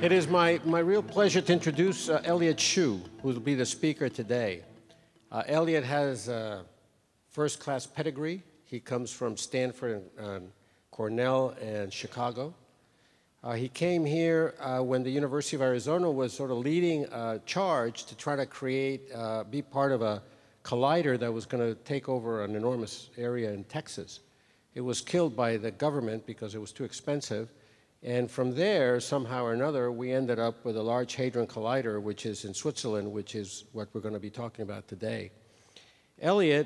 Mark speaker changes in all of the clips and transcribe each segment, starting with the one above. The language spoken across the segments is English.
Speaker 1: It is my real pleasure to introduce Elliott Cheu, who will be the speaker today. Elliott has a first-class pedigree. He comes from Stanford and Cornell and Chicago. He came here when the University of Arizona was sort of leading a charge to try to create, be part of a collider that was going to take over an enormous area in Texas. It was killed by the government because it was too expensive. And from there, somehow or another, we ended up with a Large Hadron Collider, which is in Switzerland, which is what we're going to be talking about today. Elliott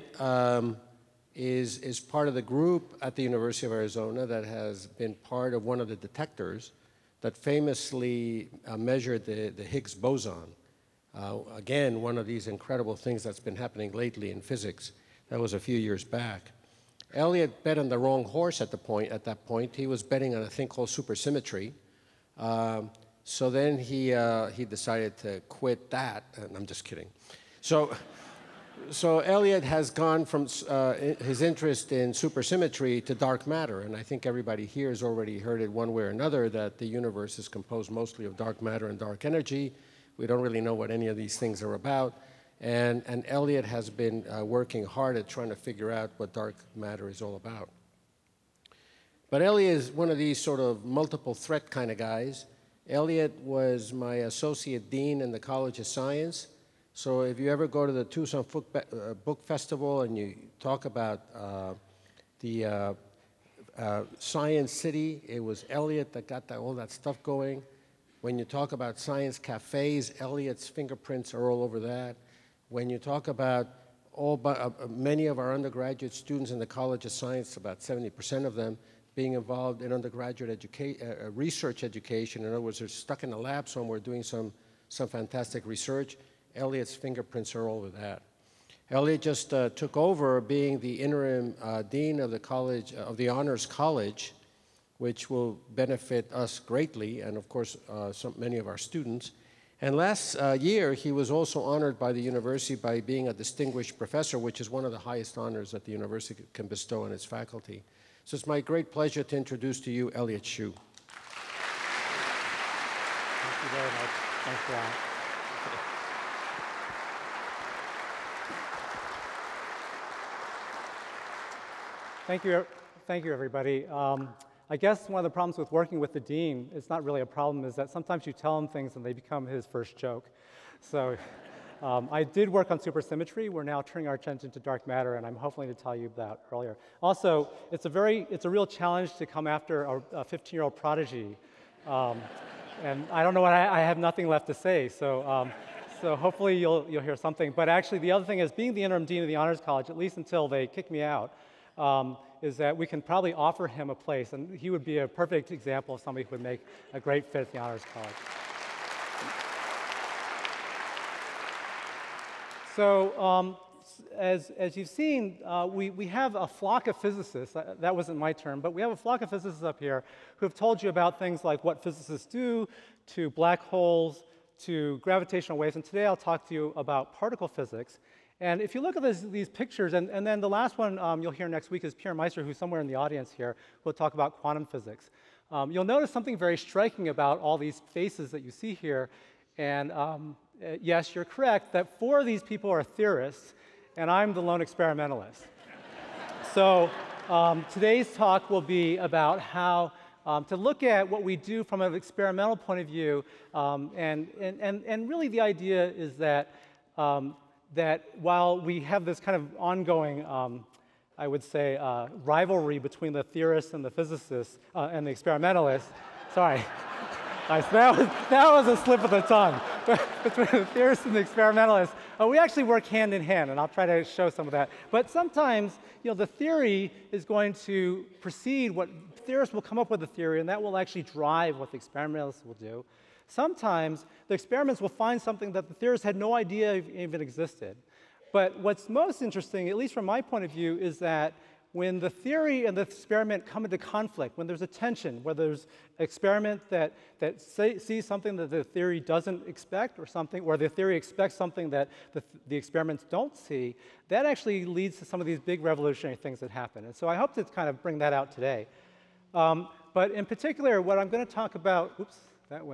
Speaker 1: is part of the group at the University of Arizona that has been part of one of the detectors that famously measured the Higgs boson. Again, one of these incredible things that's been happening lately in physics. That was a few years back. Elliott bet on the wrong horse at that point. He was betting on a thing called supersymmetry. So then he decided to quit that. And I'm just kidding. So Elliott has gone from his interest in supersymmetry to dark matter. And I think everybody here has already heard it one way or another that the universe is composed mostly of dark matter and dark energy. We don't really know what any of these things are about. And Elliott has been working hard at trying to figure out what dark matter is all about. But Elliott is one of these sort of multiple threat kind of guys. Elliott was my associate dean in the College of Science. So if you ever go to the Tucson Book Festival and you talk about the Science City, it was Elliott that got all that stuff going. When you talk about science cafes, Elliott's fingerprints are all over that. When you talk about many of our undergraduate students in the College of Science, about 70% of them being involved in undergraduate research education. In other words, they're stuck in a lab somewhere doing some fantastic research. Elliott's fingerprints are all over that. Elliott just took over being the interim dean of the college, of the Honors College, which will benefit us greatly, and of course, many of our students. And last year, he was also honored by the university by being a distinguished professor, which is one of the highest honors that the university can bestow on its faculty. So it's my great pleasure to introduce to you Elliott Cheu.
Speaker 2: Thank you very much. Thanks a lot. Thank you, everybody. I guess one of the problems with working with the dean, it's not really a problem, is that sometimes you tell him things and they become his first joke. So I did work on supersymmetry. We're now turning our attention to dark matter, and I'm hoping to tell you about earlier. Also, it's a real challenge to come after a 15-year-old prodigy. And I don't know what I have nothing left to say. So hopefully you'll hear something. But actually, the other thing is, being the interim dean of the Honors College, at least until they kick me out, is that we can probably offer him a place, and he would be a perfect example of somebody who would make a great fit at the Honors College. So as you've seen, we have a flock of physicists. That wasn't my term, but we have a flock of physicists up here who have told you about things like what physicists do to black holes, to gravitational waves, and today I'll talk to you about particle physics. And if you look at these pictures, and then the last one you'll hear next week is Pierre Meister, who's somewhere in the audience here, who will talk about quantum physics. You'll notice something very striking about all these faces that you see here. And yes, you're correct that 4 of these people are theorists, and I'm the lone experimentalist. So today's talk will be about how to look at what we do from an experimental point of view. And really the idea is that that while we have this kind of ongoing, I would say, rivalry between the theorists and the physicists and the experimentalists, sorry, that was a slip of the tongue, between the theorists and the experimentalists, we actually work hand in hand, and I'll try to show some of that. But sometimes, the theory is going to precede what theorists will come up with a theory, and that will actually drive what the experimentalists will do. Sometimes the experiments will find something that the theorists had no idea even existed. But what's most interesting, at least from my point of view, is that when the theory and the experiment come into conflict, when there's a tension, where there's an experiment that sees something that the theory doesn't expect, or something, or the theory expects something that the experiments don't see, that actually leads to some of these big revolutionary things that happen. And so I hope to kind of bring that out today. But in particular, what I'm going to talk about, oops, that went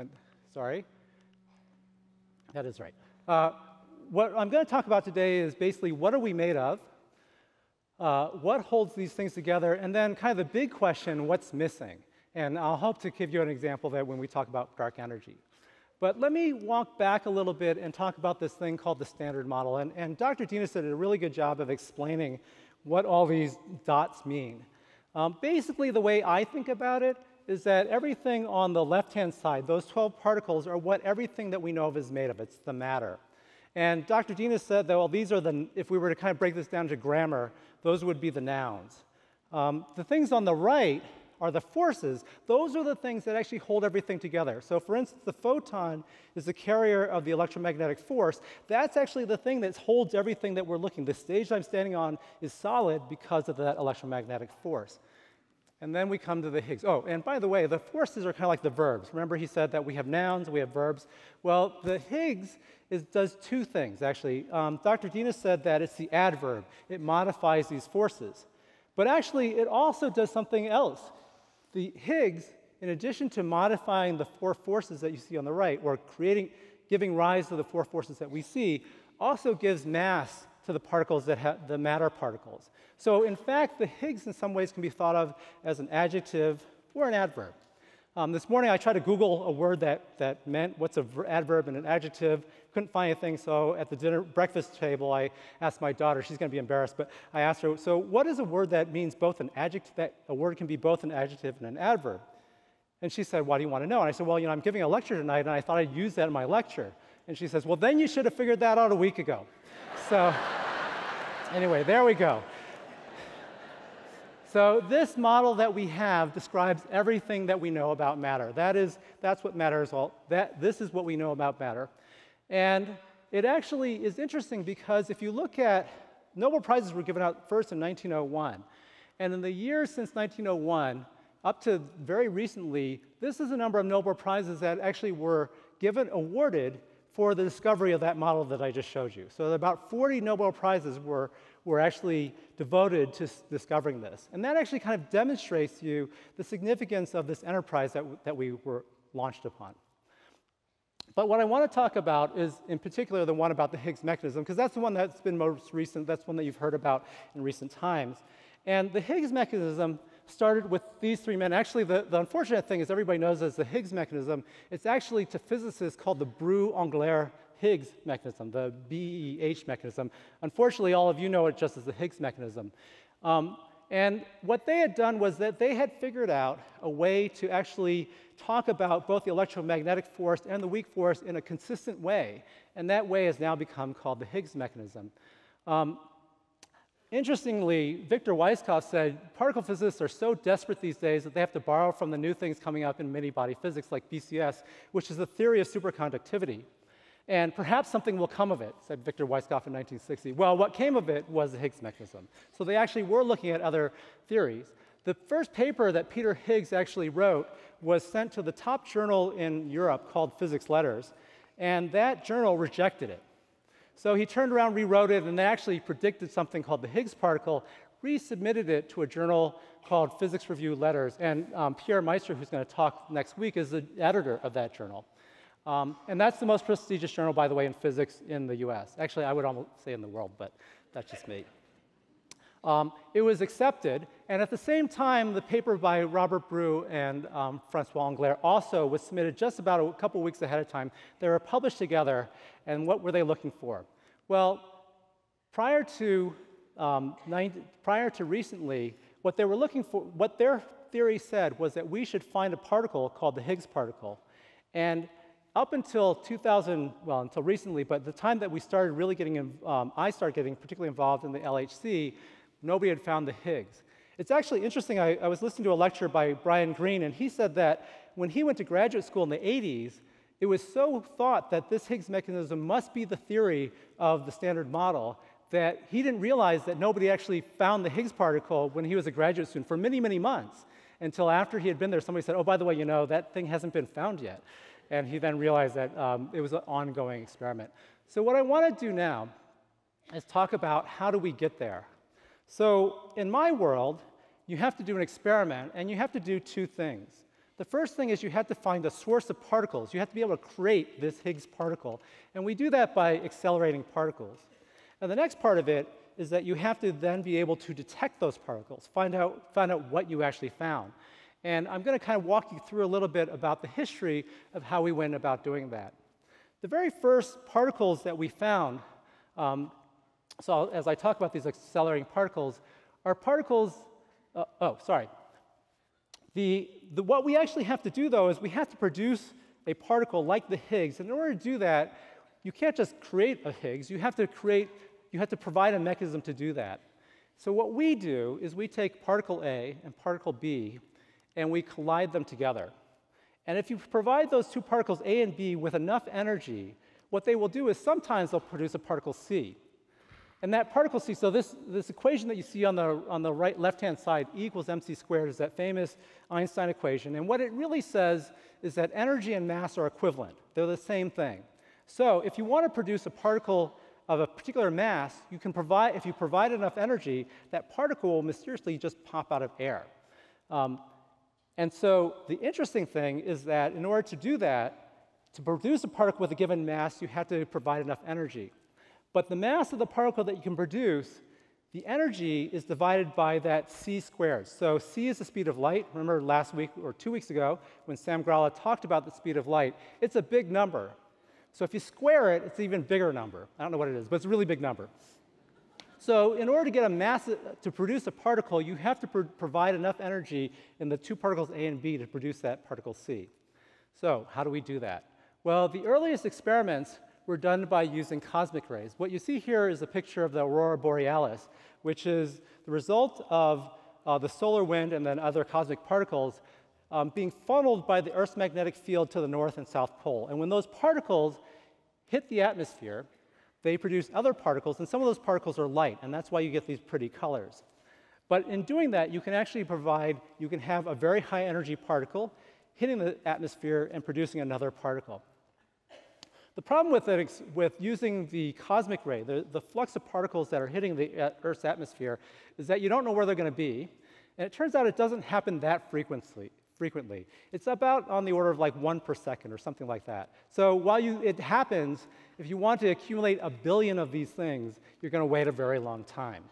Speaker 2: Sorry. That is right. What I'm going to talk about today is basically what are we made of, what holds these things together, and then kind of the big question, what's missing? And I'll hope to give you an example of that when we talk about dark energy. But let me walk back a little bit and talk about this thing called the Standard Model. And Dr. Dinas did a really good job of explaining what all these dots mean. Basically, the way I think about it is that everything on the left-hand side, those 12 particles, are what everything that we know of is made of. It's the matter. And Dr. Dinas said that, well, these are the, if we were to kind of break this down to grammar, those would be the nouns. The things on the right are the forces. Those are the things that actually hold everything together. So for instance, the photon is the carrier of the electromagnetic force. That's actually the thing that holds everything that we're looking. The stage I'm standing on is solid because of that electromagnetic force. And then we come to the Higgs. Oh, and by the way, the forces are kind of like the verbs. Remember he said that we have nouns, we have verbs. Well, the Higgs does two things, actually. Dr. Dinas said that it's the adverb. It modifies these forces. But actually, it also does something else. The Higgs, in addition to modifying the four forces that you see on the right, or giving rise to the four forces that we see, also gives mass to the particles that have the matter particles. So in fact, the Higgs in some ways can be thought of as an adjective or an adverb. This morning I tried to Google a word that meant what's an adverb and an adjective. Couldn't find anything, so at the breakfast table I asked my daughter, she's going to be embarrassed, but I asked her, so what is a word that means both an adjective, that a word can be both an adjective and an adverb? And she said, why do you want to know? And I said, well, you know, I'm giving a lecture tonight and I thought I'd use that in my lecture. And she says, well, then you should have figured that out a week ago. So anyway, there we go. So this model that we have describes everything that we know about matter. That's what matter is all. This is what we know about matter. And it actually is interesting because if you look at, Nobel Prizes were given out first in 1901. And in the years since 1901, up to very recently, this is a number of Nobel Prizes that actually were awarded for the discovery of that model that I just showed you. So about 40 Nobel Prizes were actually devoted to discovering this. And that actually kind of demonstrates to you the significance of this enterprise that we were launched upon. But what I want to talk about is, in particular, the one about the Higgs mechanism, because that's the one that's been most recent, that's one that you've heard about in recent times. And the Higgs mechanism started with these three men. Actually, the unfortunate thing is everybody knows as the Higgs mechanism, it's actually to physicists called the Bru-Engler-Higgs mechanism, the BEH mechanism. Unfortunately, all of you know it just as the Higgs mechanism. And what they had done was that they had figured out a way to actually talk about both the electromagnetic force and the weak force in a consistent way. And that way has now become called the Higgs mechanism. Interestingly, Victor Weisskopf said particle physicists are so desperate these days that they have to borrow from the new things coming up in many-body physics like BCS, which is the theory of superconductivity. And perhaps something will come of it, said Victor Weisskopf in 1960. Well, what came of it was the Higgs mechanism. So they actually were looking at other theories. The first paper that Peter Higgs actually wrote was sent to the top journal in Europe called Physics Letters, and that journal rejected it. So he turned around, rewrote it, and they actually predicted something called the Higgs particle, resubmitted it to a journal called Physics Review Letters. And Pierre Meister, who's going to talk next week, is the editor of that journal. And that's the most prestigious journal, by the way, in physics in the US. Actually, I would almost say in the world, but that's just me. It was accepted, and at the same time, the paper by Robert Bru and Francois Engler also was submitted just about a couple weeks ahead of time. They were published together, and what were they looking for? Well, prior to recently, what they were looking for, what their theory said was that we should find a particle called the Higgs particle. And up until until recently, but the time that we started really getting, I started getting particularly involved in the LHC, nobody had found the Higgs. It's actually interesting, I was listening to a lecture by Brian Greene, and he said that when he went to graduate school in the 80s, it was so thought that this Higgs mechanism must be the theory of the Standard Model that he didn't realize that nobody actually found the Higgs particle when he was a graduate student for many, many months, until after he had been there, somebody said, oh, by the way, you know, that thing hasn't been found yet. And he then realized that it was an ongoing experiment. So what I want to do now is talk about how do we get there. So in my world, you have to do an experiment, and you have to do two things. The first thing is you have to find a source of particles. You have to be able to create this Higgs particle. And we do that by accelerating particles. And the next part of it is that you have to then be able to detect those particles, find out what you actually found. And I'm going to kind of walk you through a little bit about the history of how we went about doing that. The very first particles that we found, so as I talk about these accelerating particles, are particles, what we actually have to do, though, is we have to produce a particle like the Higgs. And in order to do that, you can't just create a Higgs. You have to provide a mechanism to do that. So what we do is we take particle A and particle B, and we collide them together. And if you provide those two particles, A and B, with enough energy, what they will do is sometimes they'll produce a particle C. And that particle C, so this equation that you see on the right left-hand side, E equals mc squared, is that famous Einstein equation. And what it really says is that energy and mass are equivalent. They're the same thing. So if you want to produce a particle of a particular mass, if you provide enough energy, that particle will mysteriously just pop out of air. And so the interesting thing is that in order to do that, to produce a particle with a given mass, you have to provide enough energy. But the mass of the particle that you can produce, the energy is divided by that c squared. So c is the speed of light. Remember last week or 2 weeks ago when Sam Gralla talked about the speed of light? It's a big number. So if you square it, it's an even bigger number. I don't know what it is, but it's a really big number. So in order to get a mass to produce a particle, you have to provide enough energy in the two particles A and B to produce that particle C. So how do we do that? Well, the earliest experiments were done by using cosmic rays. What you see here is a picture of the aurora borealis, which is the result of the solar wind and then other cosmic particles being funneled by the Earth's magnetic field to the North and South Pole. And when those particles hit the atmosphere, they produce other particles, and some of those particles are light, and that's why you get these pretty colors. But in doing that, you can actually have a very high energy particle hitting the atmosphere and producing another particle. The problem with using the cosmic ray, the flux of particles that are hitting the Earth's atmosphere, is that you don't know where they're going to be. And it turns out it doesn't happen that frequently. It's about on the order of like 1 per second or something like that. So while it happens, if you want to accumulate 1 billion of these things, you're going to wait a very long time.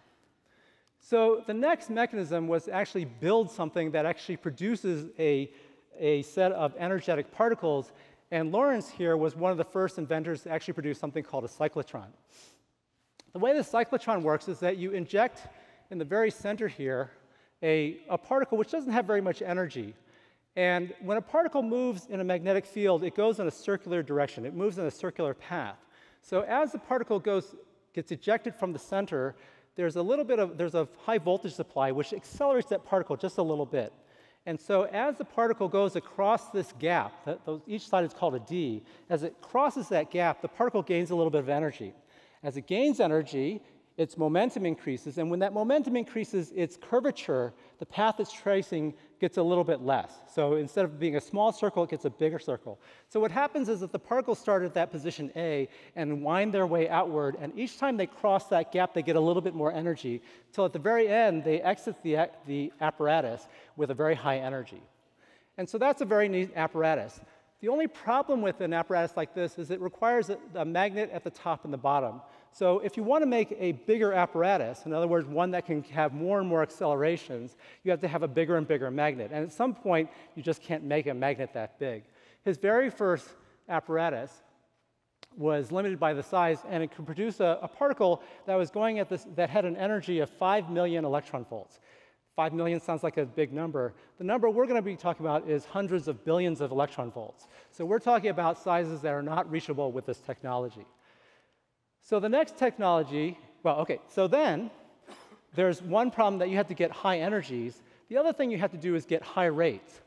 Speaker 2: So the next mechanism was to actually build something that actually produces a set of energetic particles. And Lawrence here was one of the first inventors to actually produce something called a cyclotron. The way the cyclotron works is that you inject in the very center here a particle which doesn't have very much energy. And when a particle moves in a magnetic field, it goes in a circular direction. It moves in a circular path. So as the particle gets ejected from the center, there's a high voltage supply which accelerates that particle just a little bit. And so as the particle goes across this gap, each side is called a D, as it crosses that gap, the particle gains a little bit of energy. As it gains energy, its momentum increases, and when that momentum increases, its curvature, the path it's tracing, gets a little bit less. So instead of being a small circle, it gets a bigger circle. So what happens is that the particles start at that position A and wind their way outward, and each time they cross that gap, they get a little bit more energy, till at the very end, they exit the apparatus with a very high energy. And so that's a very neat apparatus. The only problem with an apparatus like this is it requires a magnet at the top and the bottom. So if you want to make a bigger apparatus, in other words, one that can have more and more accelerations, you have to have a bigger and bigger magnet. And at some point, you just can't make a magnet that big. His very first apparatus was limited by the size, and it could produce a particle that was going that had an energy of 5 million electron volts. 5 million sounds like a big number. The number we're going to be talking about is hundreds of billions of electron volts. So we're talking about sizes that are not reachable with this technology. So the next technology, so then there's one problem that you have to get high energies. The other thing you have to do is get high rates.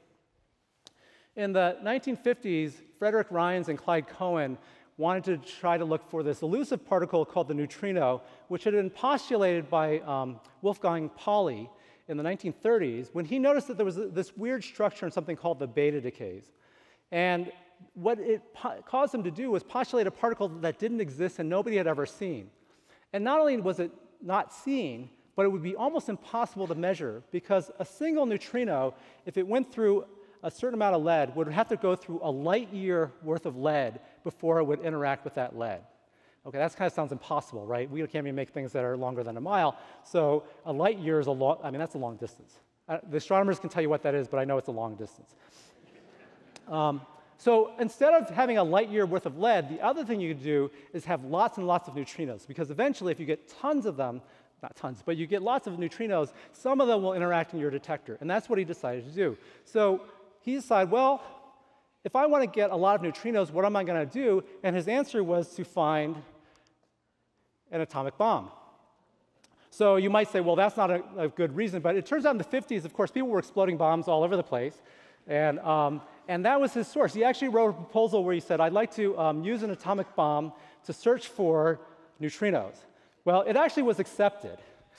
Speaker 2: In the 1950s, Frederick Rines and Clyde Cohen wanted to try to look for this elusive particle called the neutrino, which had been postulated by Wolfgang Pauli in the 1930s, when he noticed that there was this weird structure in something called the beta decays. And what it caused him to do was postulate a particle that didn't exist and nobody had ever seen. And not only was it not seen, but it would be almost impossible to measure, because a single neutrino, if it went through a certain amount of lead would have to go through a light year worth of lead before it would interact with that lead. Okay, that kind of sounds impossible, right? We can't even make things that are longer than a mile. So a light year is that's a long distance. The astronomers can tell you what that is, but I know it's a long distance. So instead of having a light year worth of lead, the other thing you could do is have lots and lots of neutrinos, because eventually if you get tons of them, not tons, but you get lots of neutrinos, some of them will interact in your detector, and that's what he decided to do. So he decided, well, if I want to get a lot of neutrinos, what am I going to do? And his answer was to find an atomic bomb. So you might say, well, that's not a good reason, but it turns out in the 50s, of course, people were exploding bombs all over the place, and that was his source. He actually wrote a proposal where he said, I'd like to use an atomic bomb to search for neutrinos. Well, it actually was accepted.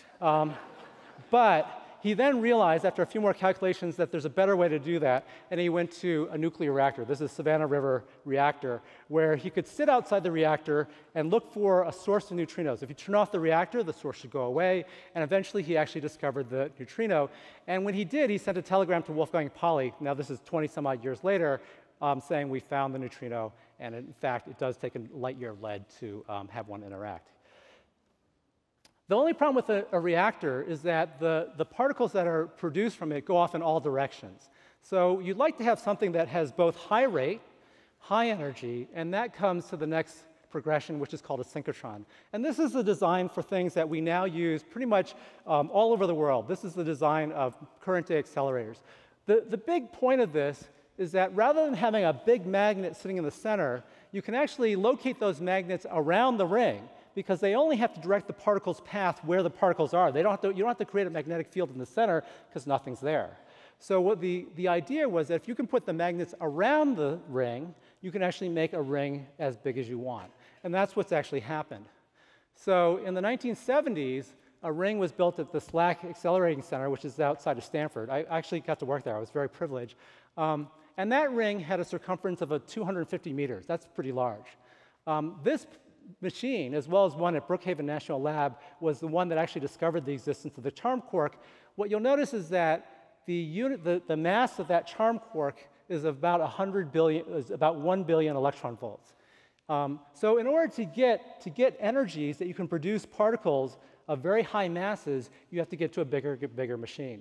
Speaker 2: But he then realized, after a few more calculations, that there's a better way to do that, and he went to a nuclear reactor. This is Savannah River reactor, where he could sit outside the reactor and look for a source of neutrinos. If you turn off the reactor, the source should go away, and eventually he actually discovered the neutrino. And when he did, he sent a telegram to Wolfgang Pauli, now this is 20-some-odd years later, saying we found the neutrino, and in fact, it does take a light year of lead to have one interact. The only problem with a reactor is that the particles that are produced from it go off in all directions. So you'd like to have something that has both high rate, high energy, and that comes to the next progression, which is called a synchrotron. And this is the design for things that we now use pretty much all over the world. This is the design of current-day accelerators. The big point of this is that rather than having a big magnet sitting in the center, you can actually locate those magnets around the ring, because they only have to direct the particle's path where the particles are. You don't have to create a magnetic field in the center, because nothing's there. So what the idea was that if you can put the magnets around the ring, you can actually make a ring as big as you want. And that's what's actually happened. So in the 1970s, a ring was built at the SLAC Accelerating Center, which is outside of Stanford. I actually got to work there. I was very privileged. And that ring had a circumference of 250 meters. That's pretty large. This machine, as well as one at Brookhaven National Lab, was the one that actually discovered the existence of the charm quark. What you'll notice is that the mass of that charm quark is about 100 billion, is about 1 billion electron volts. So in order to get energies that you can produce particles of very high masses, you have to get to a bigger machine.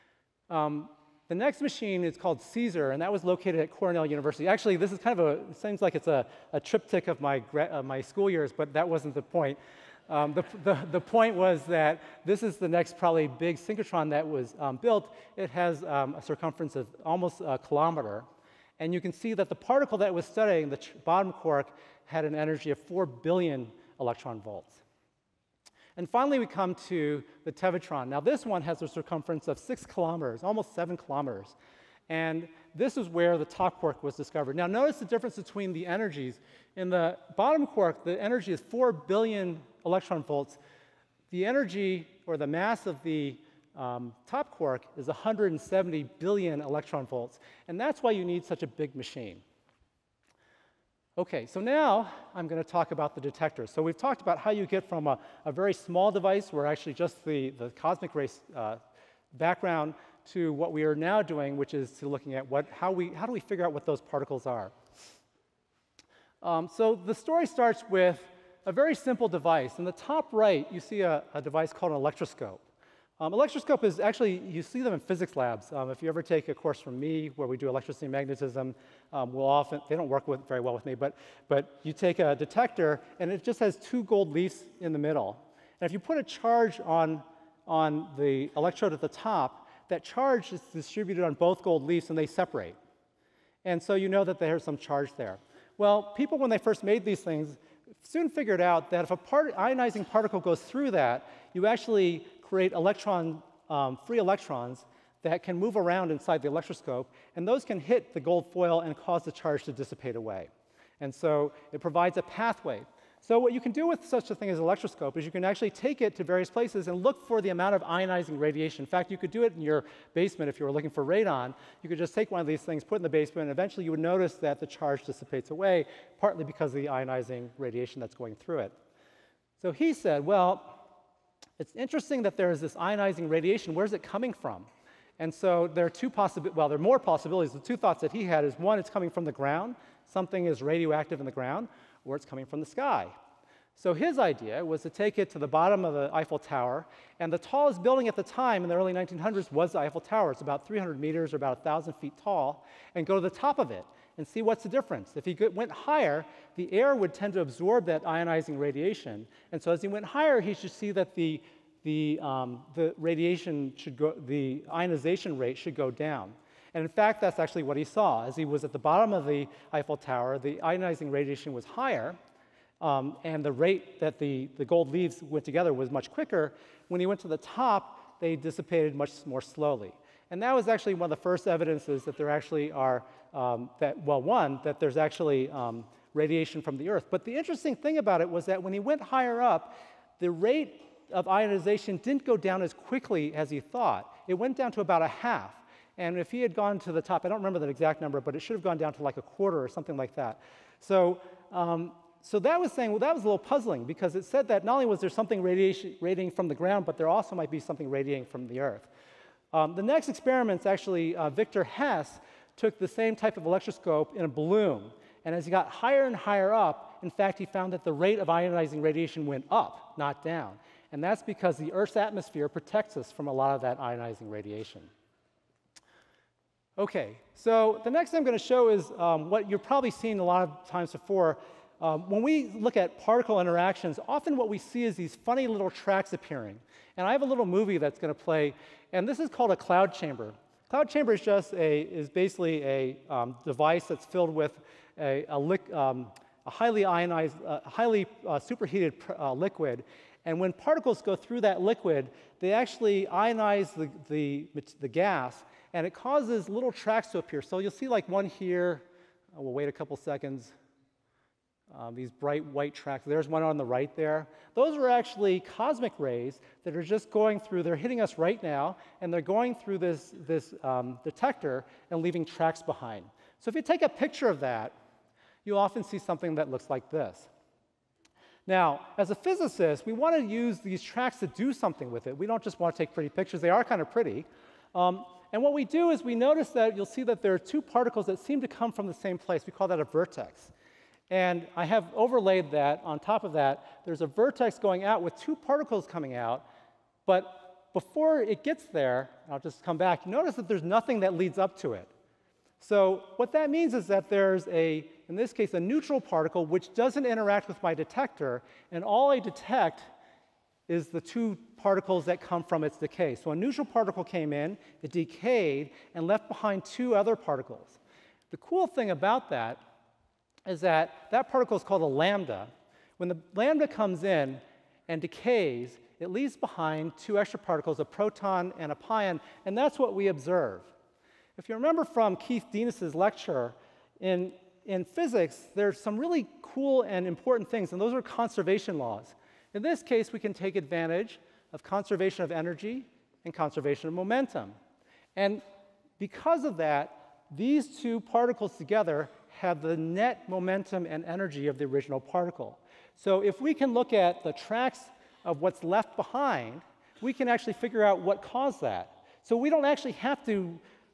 Speaker 2: The next machine is called Caesar, and that was located at Cornell University. Actually, this is kind of it seems like it's a triptych of my school years, but that wasn't the point. The point was that this is the next probably big synchrotron that was built. It has a circumference of almost a kilometer. And you can see that the particle that was studying, the bottom quark, had an energy of 4 billion electron volts. And finally, we come to the Tevatron. Now, this one has a circumference of 6 kilometers, almost 7 kilometers. And this is where the top quark was discovered. Now, notice the difference between the energies. In the bottom quark, the energy is 4 billion electron volts. The energy, or the mass of the top quark, is 170 billion electron volts. And that's why you need such a big machine. Okay, so now I'm going to talk about the detector. So we've talked about how you get from a very small device, where actually just the cosmic ray background, to what we are now doing, which is to looking at how do we figure out what those particles are. So the story starts with a very simple device. In the top right, you see a device called an electroscope. Electroscope is actually, you see them in physics labs. If you ever take a course from me where we do electricity and magnetism, they don't work very well with me, but you take a detector and it just has 2 gold leaves in the middle. And if you put a charge on the electrode at the top, that charge is distributed on both gold leaves and they separate. And so you know that there's some charge there. Well, people, when they first made these things, soon figured out that if a ionizing particle goes through that, you actually create free electrons that can move around inside the electroscope, and those can hit the gold foil and cause the charge to dissipate away. And so it provides a pathway. So what you can do with such a thing as an electroscope is you can actually take it to various places and look for the amount of ionizing radiation. In fact, you could do it in your basement if you were looking for radon. You could just take one of these things, put it in the basement, and eventually you would notice that the charge dissipates away, partly because of the ionizing radiation that's going through it. So he said, well, it's interesting that there is this ionizing radiation. Where's it coming from? And so there are there are more possibilities. The two thoughts that he had is, one, it's coming from the ground. Something is radioactive in the ground, or it's coming from the sky. So his idea was to take it to the bottom of the Eiffel Tower, and the tallest building at the time in the early 1900s was the Eiffel Tower. It's about 300 meters or about 1,000 feet tall, and go to the top of it and see what's the difference. If he went higher, the air would tend to absorb that ionizing radiation, and so as he went higher, he should see that the radiation should go, the ionization rate should go down. And in fact, that's actually what he saw. As he was at the bottom of the Eiffel Tower, the ionizing radiation was higher, and the rate that the gold leaves went together was much quicker. When he went to the top, they dissipated much more slowly. And that was actually one of the first evidences that there actually are, that there's actually radiation from the Earth. But the interesting thing about it was that when he went higher up, the rate of ionization didn't go down as quickly as he thought. It went down to about a half. And if he had gone to the top, I don't remember that exact number, but it should have gone down to like a quarter or something like that. So that was saying, well, that was a little puzzling, because it said that not only was there something radiating from the ground, but there also might be something radiating from the Earth. The next experiments, actually, Victor Hess took the same type of electroscope in a balloon. And as he got higher and higher up, in fact, he found that the rate of ionizing radiation went up, not down. And that's because the Earth's atmosphere protects us from a lot of that ionizing radiation. Okay, so the next thing I'm going to show is what you've probably seen a lot of times before. When we look at particle interactions, often what we see is these funny little tracks appearing. And I have a little movie that's going to play, and this is called a cloud chamber. Cloud chamber is basically a device that's filled with a highly ionized, superheated liquid. And when particles go through that liquid, they actually ionize the gas, and it causes little tracks to appear. So you'll see like one here. We'll wait a couple seconds. These bright white tracks. There's one on the right there. Those are actually cosmic rays that are just going through. They're hitting us right now, and they're going through this detector and leaving tracks behind. So if you take a picture of that, you'll often see something that looks like this. Now, as a physicist, we want to use these tracks to do something with it. We don't just want to take pretty pictures. They are kind of pretty. And what we do is we notice that you'll see that there are two particles that seem to come from the same place. We call that a vertex. And I have overlaid that. On top of that, there's a vertex going out with two particles coming out. But before it gets there, I'll just come back, you notice that there's nothing that leads up to it. So what that means is that there's in this case, a neutral particle which doesn't interact with my detector, and all I detect is the two particles that come from its decay. So a neutral particle came in, it decayed, and left behind two other particles. The cool thing about that is that particle is called a lambda. When the lambda comes in and decays, it leaves behind two extra particles, a proton and a pion, and that's what we observe. If you remember from Keith Dennis's lecture, in physics, there's some really cool and important things, and those are conservation laws. In this case, we can take advantage of conservation of energy and conservation of momentum. And because of that, these two particles together have the net momentum and energy of the original particle. So if we can look at the tracks of what's left behind, we can actually figure out what caused that. So we don't actually have to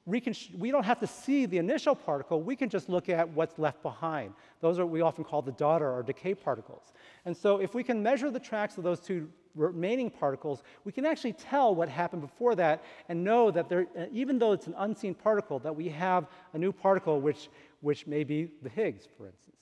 Speaker 2: see the initial particle, we can just look at what's left behind. Those are what we often call the daughter or decay particles. And so if we can measure the tracks of those two remaining particles, we can actually tell what happened before that and know that even though it's an unseen particle, that we have a new particle which may be the Higgs, for instance.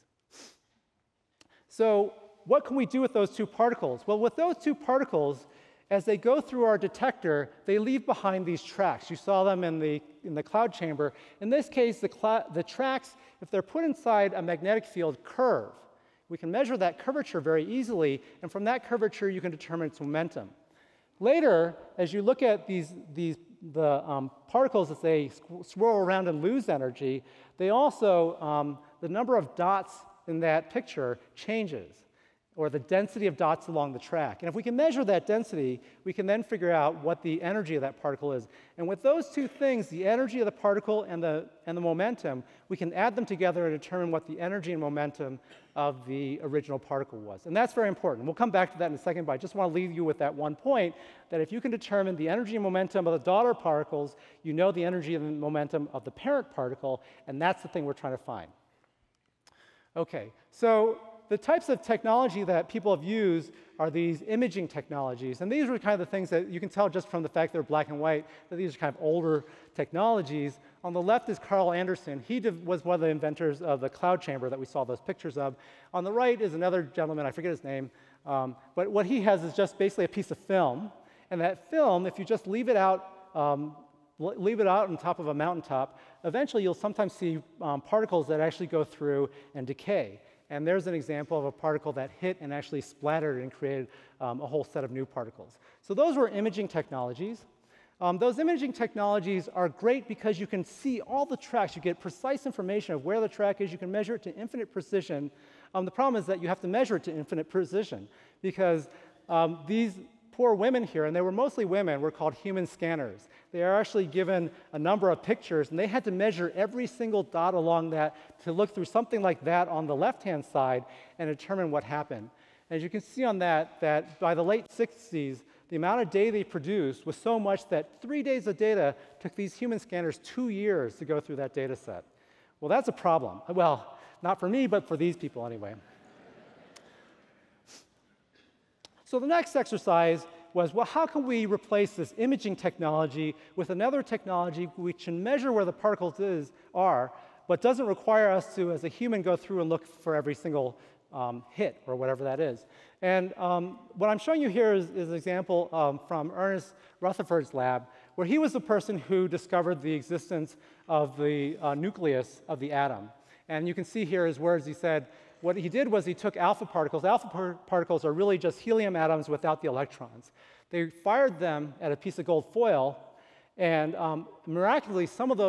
Speaker 2: So what can we do with those two particles? Well, with those two particles, as they go through our detector, they leave behind these tracks. You saw them in the cloud chamber. In this case, the tracks, if they're put inside a magnetic field, curve. We can measure that curvature very easily, and from that curvature, you can determine its momentum. Later, as you look at the particles as they swirl around and lose energy, they also, the number of dots in that picture changes. or the density of dots along the track. And if we can measure that density, we can then figure out what the energy of that particle is. And with those two things, the energy of the particle and the momentum, we can add them together and determine what the energy and momentum of the original particle was. And that's very important. We'll come back to that in a second, but I just want to leave you with that one point, that if you can determine the energy and momentum of the daughter particles, you know the energy and the momentum of the parent particle, and that's the thing we're trying to find. Okay, so the types of technology that people have used are these imaging technologies. And these are kind of the things that you can tell just from the fact they're black and white, that these are kind of older technologies. On the left is Carl Anderson. He was one of the inventors of the cloud chamber that we saw those pictures of. On the right is another gentleman, I forget his name, but what he has is just basically a piece of film. And that film, if you just leave it out on top of a mountaintop, eventually you'll sometimes see particles that actually go through and decay. And there's an example of a particle that hit and actually splattered and created a whole set of new particles. So those were imaging technologies. Those imaging technologies are great because you can see all the tracks. You get precise information of where the track is. You can measure it to infinite precision. The problem is that you have to measure it to infinite precision because these poor women here, and they were mostly women, were called human scanners. They are actually given a number of pictures, and they had to measure every single dot along that to look through something like that on the left-hand side and determine what happened. As you can see on that by the late 60s, the amount of data they produced was so much that 3 days of data took these human scanners 2 years to go through that data set. Well, that's a problem. Well, not for me, but for these people anyway. So the next exercise was, well, how can we replace this imaging technology with another technology which can measure where the particles are, but doesn't require us to, as a human, go through and look for every single hit or whatever that is. And what I'm showing you here is an example from Ernest Rutherford's lab, where he was the person who discovered the existence of the nucleus of the atom. And you can see here his words. He said, what he did was he took alpha particles. Alpha particles are really just helium atoms without the electrons. They fired them at a piece of gold foil, and miraculously, some of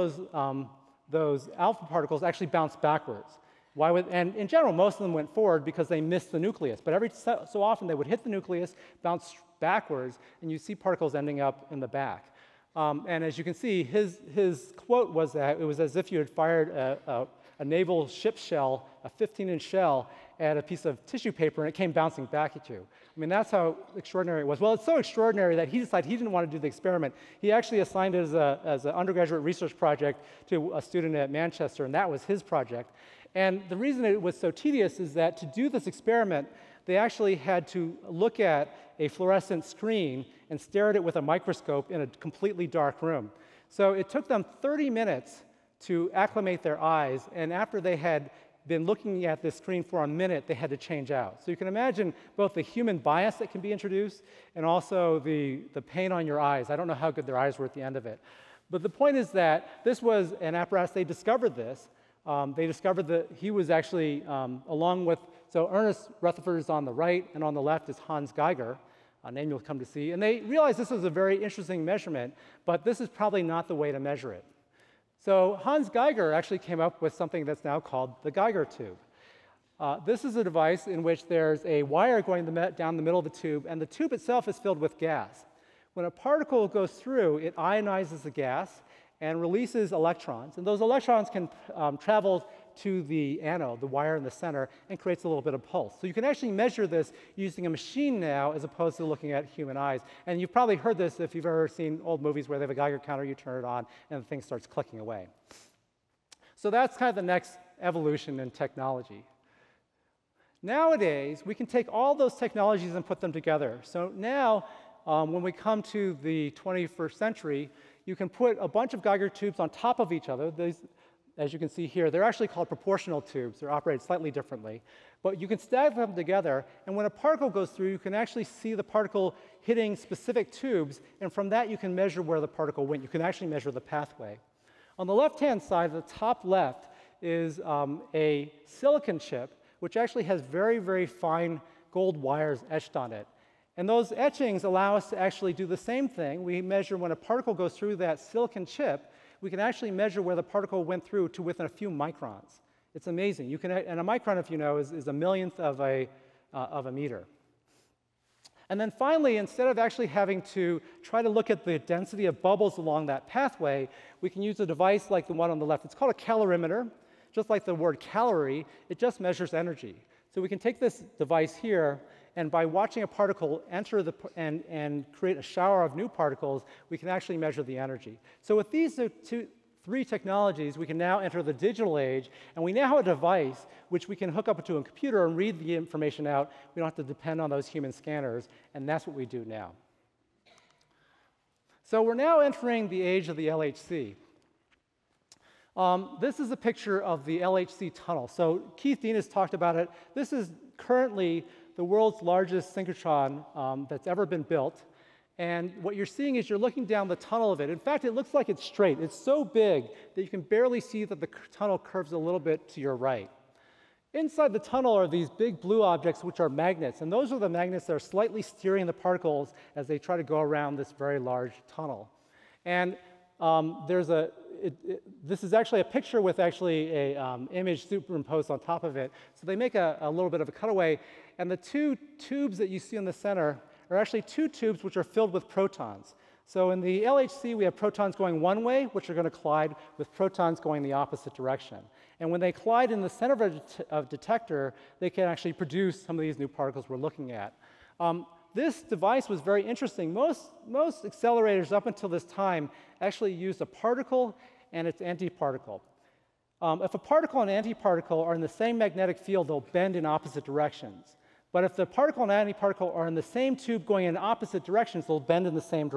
Speaker 2: those alpha particles actually bounced backwards. And in general, most of them went forward because they missed the nucleus. But every so often, they would hit the nucleus, bounce backwards, and you see particles ending up in the back. And as you can see, his quote was that it was as if you had fired a naval ship shell, a 15-inch shell, at a piece of tissue paper, and it came bouncing back at you. I mean, that's how extraordinary it was. Well, it's so extraordinary that he decided he didn't want to do the experiment. He actually assigned it as an undergraduate research project to a student at Manchester, and that was his project. And the reason it was so tedious is that to do this experiment, they actually had to look at a fluorescent screen and stare at it with a microscope in a completely dark room. So it took them 30 minutes to acclimate their eyes, and after they had been looking at this screen for a minute, they had to change out. So you can imagine both the human bias that can be introduced and also the pain on your eyes. I don't know how good their eyes were at the end of it. But the point is that this was an apparatus. They discovered this. They discovered that he was actually, along with, so Ernest Rutherford is on the right, and on the left is Hans Geiger, a name you'll come to see. And they realized this was a very interesting measurement, but this is probably not the way to measure it. So Hans Geiger actually came up with something that's now called the Geiger tube. This is a device in which there's a wire going down the middle of the tube, and the tube itself is filled with gas. When a particle goes through, it ionizes the gas and releases electrons. And those electrons can travel to the anode, the wire in the center, and creates a little bit of pulse. So you can actually measure this using a machine now as opposed to looking at human eyes. And you've probably heard this if you've ever seen old movies where they have a Geiger counter, you turn it on, and the thing starts clicking away. So that's kind of the next evolution in technology. Nowadays, we can take all those technologies and put them together. So now, when we come to the 21st century, you can put a bunch of Geiger tubes on top of each other. These, as you can see here, they're actually called proportional tubes. They're operated slightly differently. But you can stack them together, and when a particle goes through, you can actually see the particle hitting specific tubes, and from that you can measure where the particle went. You can actually measure the pathway. On the left-hand side, the top left, is a silicon chip, which actually has very, very fine gold wires etched on it. And those etchings allow us to actually do the same thing. We measure when a particle goes through that silicon chip, we can actually measure where the particle went through to within a few microns. It's amazing. You can, and a micron, if you know, is a millionth of a of a meter. And then finally, instead of actually having to try to look at the density of bubbles along that pathway, we can use a device like the one on the left. It's called a calorimeter. Just like the word calorie, it just measures energy. So we can take this device here, and by watching a particle enter and create a shower of new particles, we can actually measure the energy. So with these three technologies, we can now enter the digital age, and we now have a device which we can hook up to a computer and read the information out. We don't have to depend on those human scanners, and that's what we do now. So we're now entering the age of the LHC. This is a picture of the LHC tunnel. So Keith Dean has talked about it. This is currently the world's largest synchrotron that's ever been built. And what you're seeing is you're looking down the tunnel of it. In fact, it looks like it's straight. It's so big that you can barely see that the tunnel curves a little bit to your right. Inside the tunnel are these big blue objects, which are magnets. And those are the magnets that are slightly steering the particles as they try to go around this very large tunnel. And this is actually a picture with actually a image superimposed on top of it. So they make a little bit of a cutaway. And the two tubes that you see in the center are actually two tubes which are filled with protons. So in the LHC, we have protons going one way, which are going to collide with protons going the opposite direction. And when they collide in the center of a detector, they can actually produce some of these new particles we're looking at. This device was very interesting. Most accelerators up until this time actually used a particle and its antiparticle. If a particle and antiparticle are in the same magnetic field, they'll bend in opposite directions. But if the particle and antiparticle are in the same tube going in opposite directions, they'll bend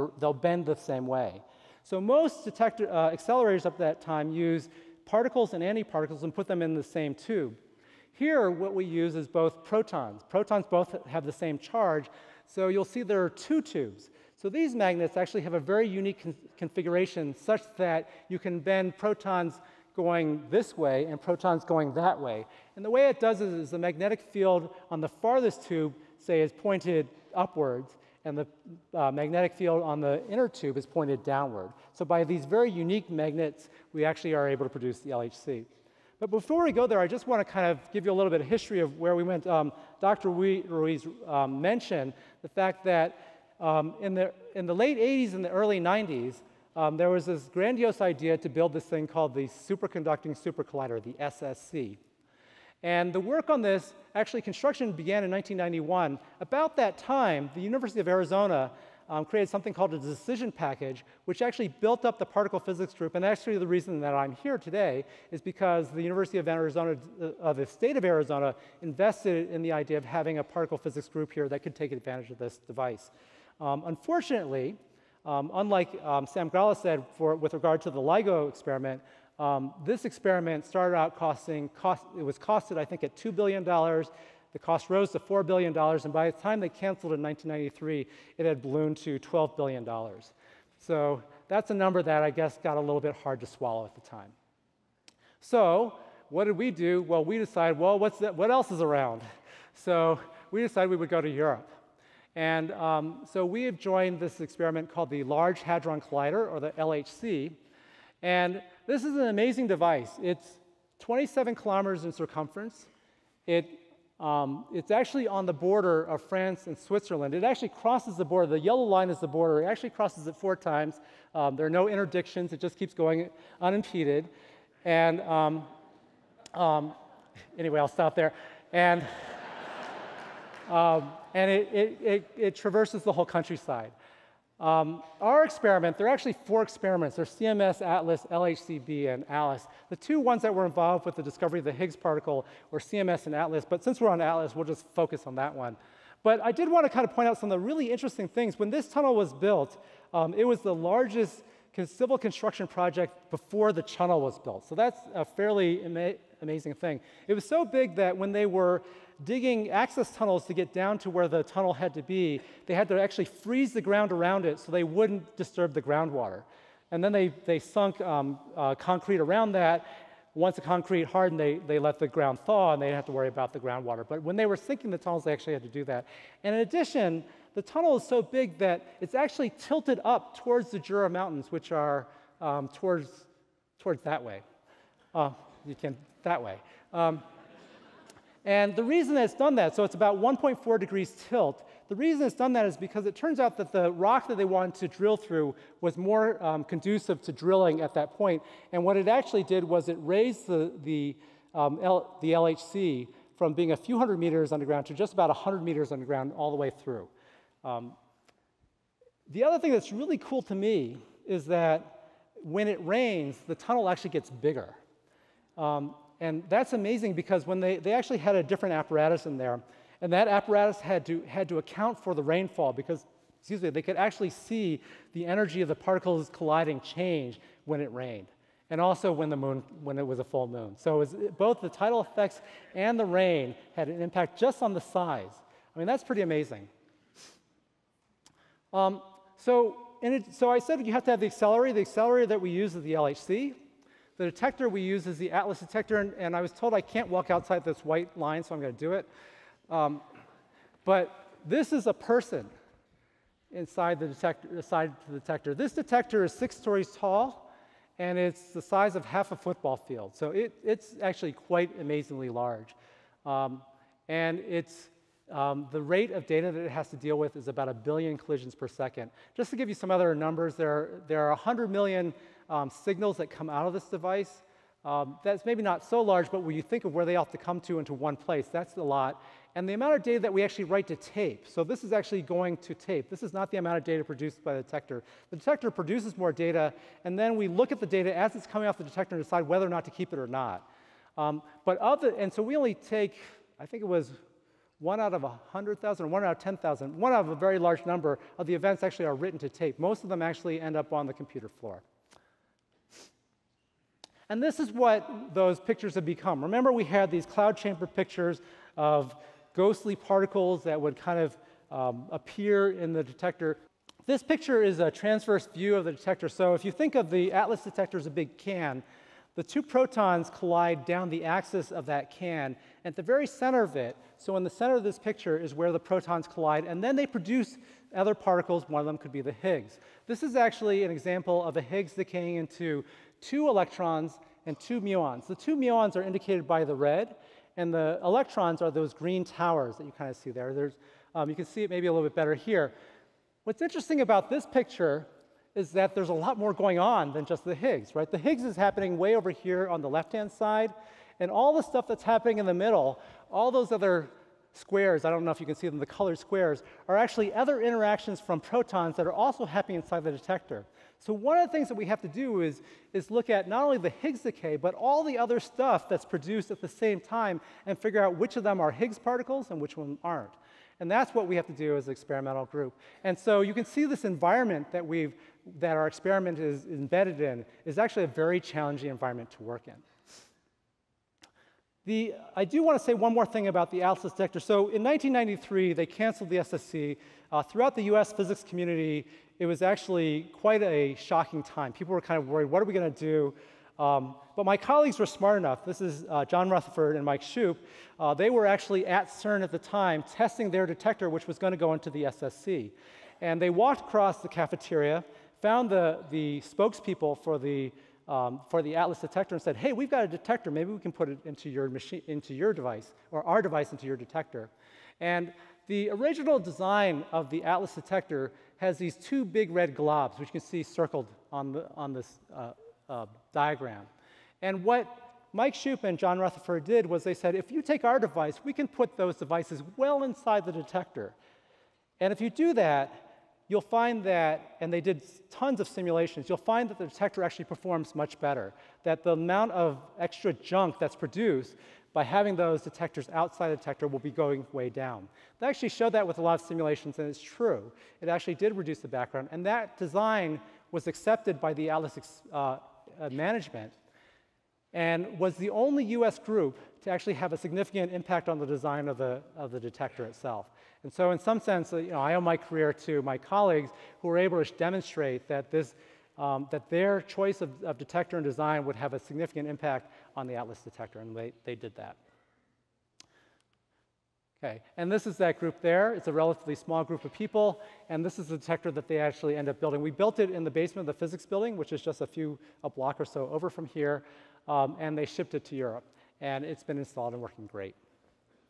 Speaker 2: the same way. So most accelerators up that time use particles and antiparticles and put them in the same tube. Here, what we use is both protons. Protons both have the same charge, so you'll see there are two tubes. So these magnets actually have a very unique configuration such that you can bend protons going this way and protons going that way. And the way it does is the magnetic field on the farthest tube, say, is pointed upwards, and the magnetic field on the inner tube is pointed downward. So by these very unique magnets, we actually are able to produce the LHC. But before we go there, I just want to kind of give you a little bit of history of where we went. Dr. Ruiz mentioned the fact that in the late 80s and the early 90s, there was this grandiose idea to build this thing called the Superconducting Super Collider, the SSC. And the work on this, actually construction began in 1991. About that time, the University of Arizona created something called a decision package, which actually built up the particle physics group. And actually the reason that I'm here today is because the University of Arizona, the state of Arizona, invested in the idea of having a particle physics group here that could take advantage of this device. Unfortunately, unlike Sam Gralla said with regard to the LIGO experiment, this experiment started out it was costed, I think, at $2 billion. The cost rose to $4 billion, and by the time they canceled in 1993, it had ballooned to $12 billion. So that's a number that I guess got a little bit hard to swallow at the time. So what did we do? Well, we decided, well, what else is around? So we decided we would go to Europe. And so we have joined this experiment called the Large Hadron Collider, or the LHC. And this is an amazing device. It's 27 kilometers in circumference. It's actually on the border of France and Switzerland. It actually crosses the border. The yellow line is the border. It actually crosses it 4 times. There are no interdictions. It just keeps going unimpeded. And anyway, I'll stop there. And it traverses the whole countryside. Our experiment, there are actually 4 experiments. There's CMS, ATLAS, LHCb, and ALICE. The 2 ones that were involved with the discovery of the Higgs particle were CMS and ATLAS, but since we're on ATLAS, we'll just focus on that one. But I did want to kind of point out some of the really interesting things. When this tunnel was built, it was the largest civil construction project before the tunnel was built. So that's a fairly amazing thing. It was so big that when they were digging access tunnels to get down to where the tunnel had to be, they had to actually freeze the ground around it so they wouldn't disturb the groundwater. And then they sunk concrete around that. Once the concrete hardened, they let the ground thaw, and they didn't have to worry about the groundwater. But when they were sinking the tunnels, they actually had to do that. And in addition, the tunnel is so big that it's actually tilted up towards the Jura Mountains, which are towards that way. That way. And the reason that it's done that, so it's about 1.4 degrees tilt, the reason it's done that is because it turns out that the rock that they wanted to drill through was more conducive to drilling at that point. And what it actually did was it raised the LHC from being a few hundred meters underground to just about 100 meters underground all the way through. The other thing that's really cool to me is that when it rains, the tunnel actually gets bigger. And that's amazing because when they actually had a different apparatus in there, and that apparatus had to account for the rainfall because, excuse me, they could actually see the energy of the particles colliding change when it rained, and also when it was a full moon. So it was, both the tidal effects and the rain had an impact just on the size. I mean, that's pretty amazing. So I said you have to have the accelerator. The accelerator that we use is the LHC. The detector we use is the Atlas detector, and I was told I can't walk outside this white line, so I'm going to do it. But this is a person inside the detector. This detector is 6 stories tall, and it's the size of half a football field. So it's actually quite amazingly large. And it's the rate of data that it has to deal with is about 1 billion collisions per second. Just to give you some other numbers, there are 100 million signals that come out of this device. That's maybe not so large, but when you think of where they all have to come to into one place, that's a lot. And the amount of data that we actually write to tape, so this is actually going to tape. This is not the amount of data produced by the detector. The detector produces more data, and then we look at the data as it's coming off the detector and decide whether or not to keep it or not. And so we only take, I think it was 1 out of 100,000 or 1 out of 10,000, 1 out of a very large number of the events actually are written to tape. Most of them actually end up on the computer floor. And this is what those pictures have become. Remember, we had these cloud chamber pictures of ghostly particles that would kind of appear in the detector. This picture is a transverse view of the detector. So if you think of the Atlas detector as a big can, the 2 protons collide down the axis of that can. At the very center of it, so in the center of this picture is where the protons collide, and then they produce other particles. One of them could be the Higgs. This is actually an example of a Higgs decaying into 2 electrons and 2 muons. The 2 muons are indicated by the red, and the electrons are those green towers that you kind of see there. You can see it maybe a little bit better here. What's interesting about this picture is that there's a lot more going on than just the Higgs, right? The Higgs is happening way over here on the left-hand side, and all the stuff that's happening in the middle, all those other squares, I don't know if you can see them, the colored squares, are actually other interactions from protons that are also happening inside the detector. So one of the things that we have to do is look at not only the Higgs decay, but all the other stuff that's produced at the same time and figure out which of them are Higgs particles and which ones aren't. And that's what we have to do as an experimental group. And so you can see this environment that our experiment is embedded in is actually a very challenging environment to work in. I do want to say one more thing about the Atlas detector. So in 1993, they canceled the SSC. Throughout the US physics community, it was actually quite a shocking time. People were kind of worried, what are we going to do? But my colleagues were smart enough. This is John Rutherford and Mike Cheu. They were actually at CERN at the time testing their detector, which was going to go into the SSC. And they walked across the cafeteria, found the spokespeople for the Atlas detector and said, hey, we've got a detector. Maybe we can put it into your machine, into your device, or our device into your detector. And the original design of the Atlas detector has these 2 big red globs, which you can see circled on this diagram. And what Mike Cheu and John Rutherford did was they said, if you take our device, we can put those devices well inside the detector. And if you do that, you'll find that, and they did tons of simulations, you'll find that the detector actually performs much better, that the amount of extra junk that's produced by having those detectors outside the detector will be going way down. They actually showed that with a lot of simulations, and it's true. It actually did reduce the background, and that design was accepted by the Atlas management and was the only US group to actually have a significant impact on the design of the detector itself. And so in some sense, I owe my career to my colleagues who were able to demonstrate that that their choice of detector and design would have a significant impact on the Atlas detector, and they did that. Okay, and this is that group there. It's a relatively small group of people, and this is the detector that they actually end up building. We built it in the basement of the physics building, which is just a block or so over from here, and they shipped it to Europe, and it's been installed and working great.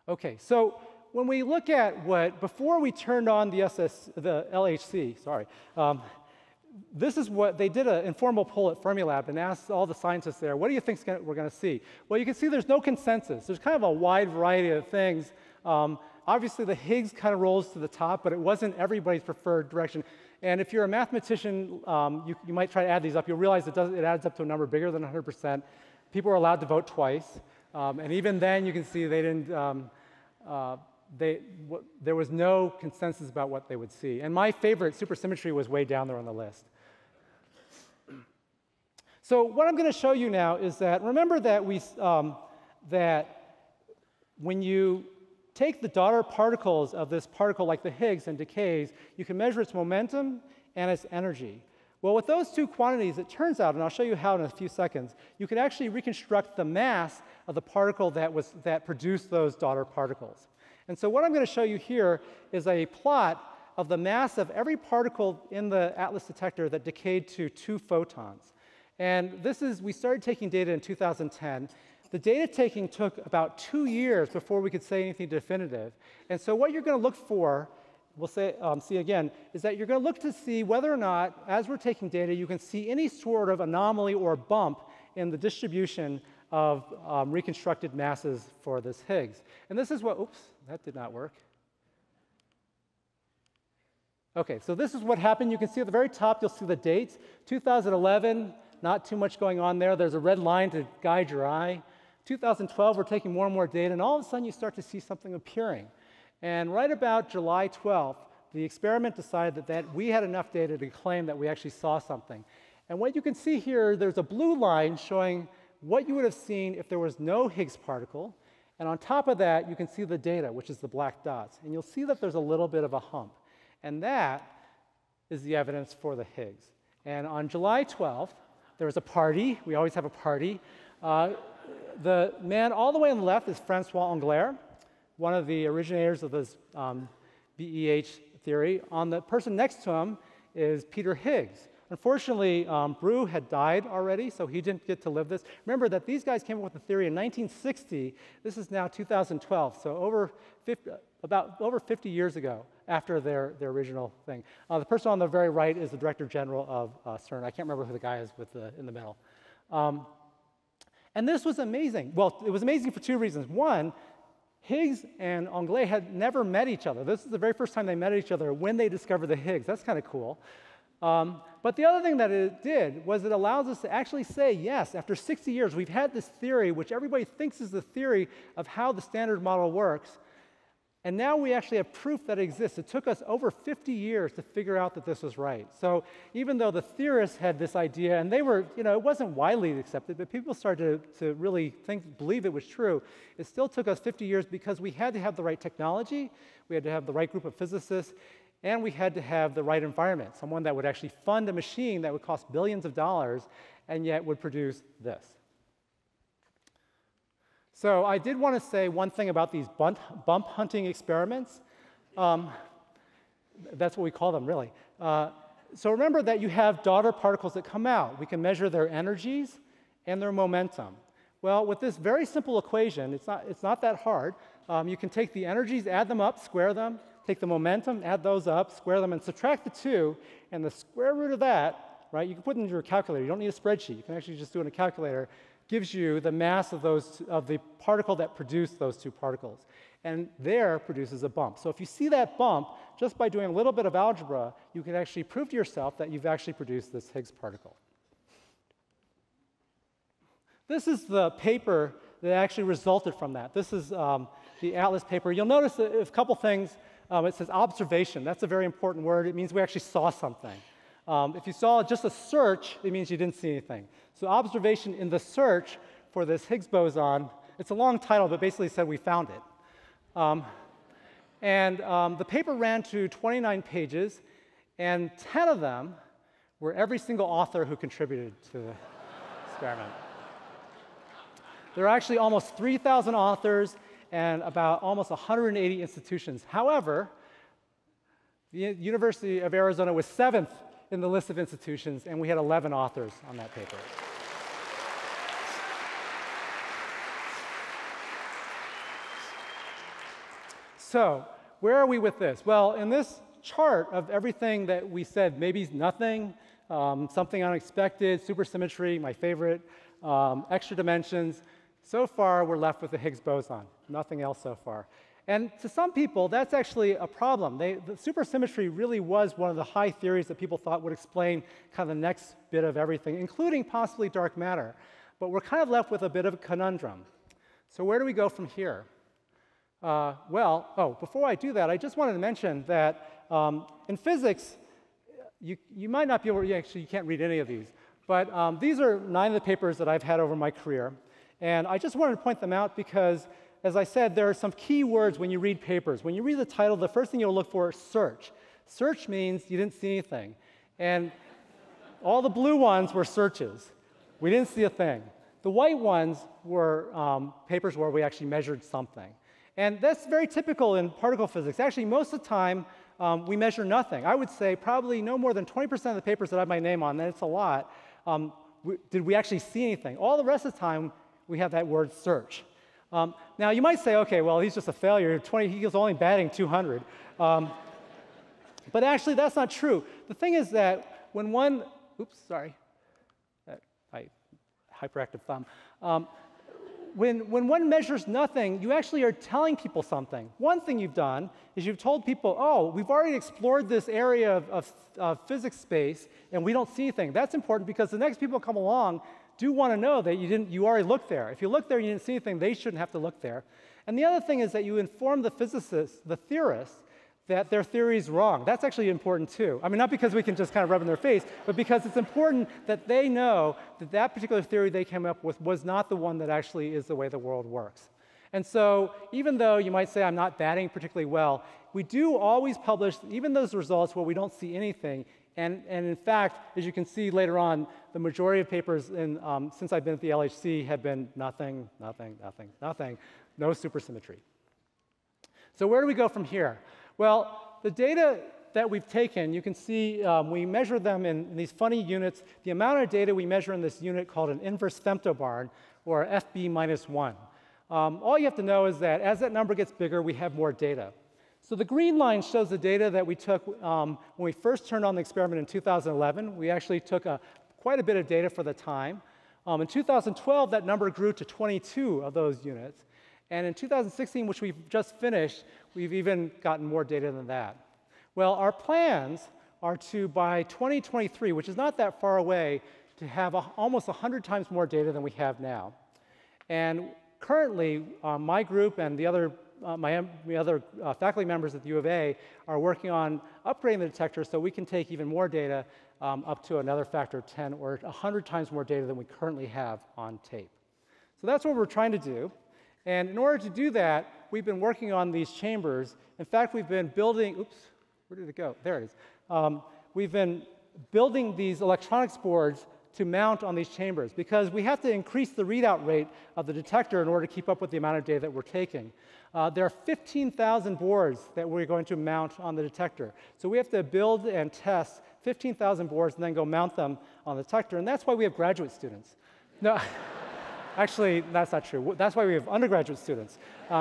Speaker 2: Okay, so when we look at before we turned on the LHC, sorry, this is what they did, an informal poll at Fermilab and asked all the scientists there, what do you think we're going to see? Well, you can see there's no consensus. There's kind of a wide variety of things. Obviously, the Higgs kind of rolls to the top, but it wasn't everybody's preferred direction. And if you're a mathematician, you might try to add these up. You'll realize it adds up to a number bigger than 100%. People are allowed to vote twice. And even then, you can see they didn't, there was no consensus about what they would see. And my favorite, supersymmetry, was way down there on the list. So what I'm going to show you now is that, remember that that when you take the daughter particles of this particle like the Higgs and decays, you can measure its momentum and its energy. Well, with those two quantities, it turns out, and I'll show you how in a few seconds, you can actually reconstruct the mass of the particle that produced those daughter particles. And so what I'm going to show you here is a plot of the mass of every particle in the Atlas detector that decayed to 2 photons. And we started taking data in 2010. The data taking took about 2 years before we could say anything definitive. And so what you're going to look for, we'll see again, is that you're going to look to see whether or not, as we're taking data, you can see any sort of anomaly or bump in the distribution of reconstructed masses for this Higgs. And this is what, oops, that did not work. Okay, so this is what happened. You can see at the very top, you'll see the dates. 2011, not too much going on there. There's a red line to guide your eye. 2012, we're taking more and more data, and all of a sudden you start to see something appearing. And right about July 12th, the experiment decided that we had enough data to claim that we actually saw something. And what you can see here, there's a blue line showing what you would have seen if there was no Higgs particle. And on top of that, you can see the data, which is the black dots. And you'll see that there's a little bit of a hump. And that is the evidence for the Higgs. And on July 12th, there was a party. We always have a party. The man all the way on the left is Francois Englert, one of the originators of this BEH theory. On the person next to him is Peter Higgs. Unfortunately, Brew had died already, so he didn't get to live this. Remember that these guys came up with the theory in 1960. This is now 2012, so about over 50 years ago after their original thing. The person on the very right is the Director General of CERN. I can't remember who the guy is in the middle. And this was amazing. Well, it was amazing for 2 reasons. One, Higgs and Englert had never met each other. This is the very first time they met each other when they discovered the Higgs. That's kind of cool. But the other thing that it did was it allows us to actually say, yes, after 60 years, we've had this theory, which everybody thinks is the theory of how the standard model works, and now we actually have proof that it exists. It took us over 50 years to figure out that this was right. So even though the theorists had this idea, and they were, it wasn't widely accepted, but people started to really believe it was true, it still took us 50 years because we had to have the right technology, we had to have the right group of physicists, and we had to have the right environment, someone that would actually fund a machine that would cost billions of dollars and yet would produce this. So I did want to say one thing about these bump hunting experiments. That's what we call them, really. So remember that you have daughter particles that come out. We can measure their energies and their momentum. Well, with this very simple equation, it's not that hard. You can take the energies, add them up, square them, take the momentum, add those up, square them, and subtract the 2, and the square root of that, right, you can put it into your calculator. You don't need a spreadsheet. You can actually just do it in a calculator. Gives you the mass of the particle that produced those 2 particles. And there produces a bump. So if you see that bump, just by doing a little bit of algebra, you can actually prove to yourself that you've actually produced this Higgs particle. This is the paper that actually resulted from that. This is the Atlas paper. You'll notice a couple things. It says observation. That's a very important word. It means we actually saw something. If you saw just a search, it means you didn't see anything. So observation in the search for this Higgs boson, it's a long title, but basically said we found it. The paper ran to 29 pages, and 10 of them were every single author who contributed to the experiment. There are actually almost 3,000 authors and about almost 180 institutions. However, the University of Arizona was 7th in the list of institutions, and we had 11 authors on that paper. So where are we with this? Well, in this chart of everything that we said, maybe nothing, something unexpected, supersymmetry, my favorite, extra dimensions, so far we're left with the Higgs boson, nothing else so far. And to some people, that's actually a problem. The supersymmetry really was one of the high theories that people thought would explain kind of the next bit of everything, including possibly dark matter. But we're kind of left with a bit of a conundrum. So where do we go from here? Before I do that, I just wanted to mention that in physics, you might not be able to, actually you can't read any of these, but these are 9 of the papers that I've had over my career. And I just wanted to point them out because, as I said, there are some key words when you read papers. When you read the title, the first thing you'll look for is search. Search means you didn't see anything. And all the blue ones were searches. We didn't see a thing. The white ones were papers where we actually measured something. And that's very typical in particle physics. Actually, most of the time, we measure nothing. I would say probably no more than 20% of the papers that I have my name on, and it's a lot, did we actually see anything? All the rest of the time, we have that word search. Now, you might say, okay, well, he's just a failure. He was only batting 200. But actually, that's not true. The thing is that when one, hyperactive thumb. When one measures nothing, you actually are telling people something. One thing you've done is you've told people, oh, we've already explored this area of physics space, and we don't see anything. That's important because the next people come along do want to know that you already looked there. If you looked there and you didn't see anything, they shouldn't have to look there. And the other thing is that you inform the physicists, the theorists, that their theory is wrong. That's actually important too. I mean, not because we can just kind of rub in their face, but because it's important that they know that that particular theory they came up with was not the one that actually is the way the world works. And so even though you might say I'm not batting particularly well, we do always publish even those results where we don't see anything. And in fact, as you can see later on, the majority of papers since I've been at the LHC have been nothing, nothing, nothing, nothing, no supersymmetry. So where do we go from here? Well, the data that we've taken, you can see we measure them in these funny units. The amount of data we measure in this unit called an inverse femtobarn, or FB-1. All you have to know is that as that number gets bigger, we have more data. So the green line shows the data that we took when we first turned on the experiment in 2011. We actually took quite a bit of data for the time. In 2012, that number grew to 22 of those units. And in 2016, which we've just finished, we've even gotten more data than that. Well, our plans are to, by 2023, which is not that far away, to have almost 100 times more data than we have now. And currently, my group and the other faculty members at the U of A are working on upgrading the detector so we can take even more data up to another factor of 10 or 100 times more data than we currently have on tape. So that's what we're trying to do. And in order to do that, we've been working on these chambers. In fact, we've been building, oops, where did it go? There it is. We've been building these electronics boards to mount on these chambers because we have to increase the readout rate of the detector in order to keep up with the amount of data that we're taking. There are 15,000 boards that we're going to mount on the detector. So we have to build and test 15,000 boards and then go mount them on the detector. And that's why we have graduate students. No. Actually, that's not true. That's why we have undergraduate students.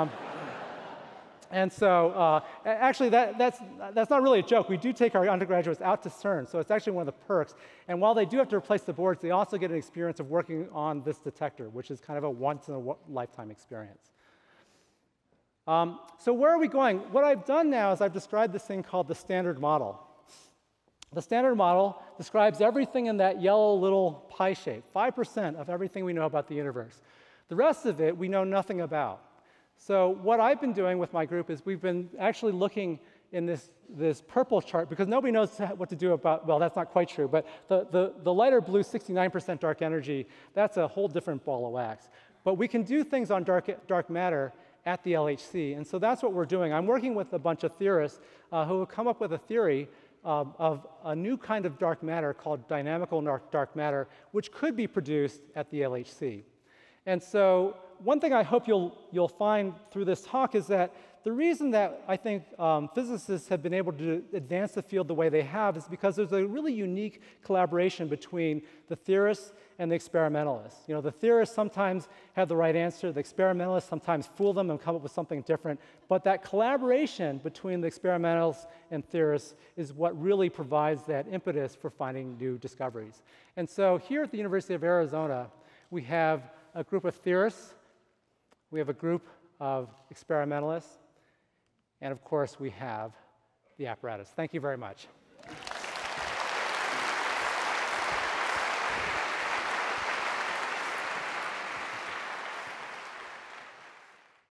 Speaker 2: And so, actually, that's not really a joke. We do take our undergraduates out to CERN, so it's actually one of the perks. And while they do have to replace the boards, they also get an experience of working on this detector, which is kind of a once-in-a-lifetime experience. So where are we going? What I've done now is I've described this thing called the standard model. The standard model describes everything in that yellow little pie shape, 5% of everything we know about the universe. The rest of it we know nothing about. So what I've been doing with my group is we've been actually looking in this purple chart, because nobody knows what to do about, well, that's not quite true, but the lighter blue 69% dark energy, that's a whole different ball of wax. But we can do things on dark matter at the LHC, and so that's what we're doing. I'm working with a bunch of theorists who have come up with a theory of a new kind of dark matter called dynamical dark matter, which could be produced at the LHC. And so one thing I hope you'll find through this talk is that the reason that I think physicists have been able to advance the field the way they have is because there's a really unique collaboration between the theorists and the experimentalists. You know, the theorists sometimes have the right answer, the experimentalists sometimes fool them and come up with something different, but that collaboration between the experimentalists and theorists is what really provides that impetus for finding new discoveries. And so here at the University of Arizona, we have a group of theorists, we have a group of experimentalists, and of course we have the apparatus. Thank you very much.